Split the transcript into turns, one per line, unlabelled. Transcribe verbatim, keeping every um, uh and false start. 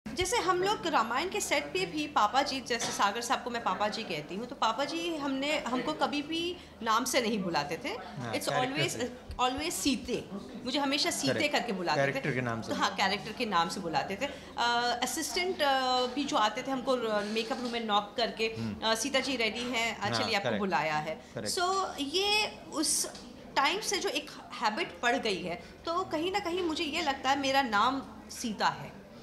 जैसे हम लोग रामायण के सेट पे भी पापा जी, जैसे सागर साहब को मैं पापा जी कहती हूँ, तो पापा जी हमने हमको कभी भी नाम से नहीं बुलाते थे।
हाँ,
इट्स
कैरेक्टर
ऑलवेज
से।
ऑलवेज सीते, मुझे हमेशा सीते
करेक्ट,
करके बुलाते थे।
कैरेक्टर के नाम से
तो हाँ,
बुलाते हैं।
कैरेक्टर के नाम से बुलाते थे। असिस्टेंट भी जो आते थे हमको मेकअप रूम में नॉक करके, "अ, सीता जी रेडी हैं, अ,
हाँ,
चलिए आपको
करेक्ट,
बुलाया है।"
करेक्ट।
सो ये उस टाइम से जो एक हैबिट पड़ गई है, तो कहीं ना कहीं मुझे ये लगता है मेरा नाम सीता है।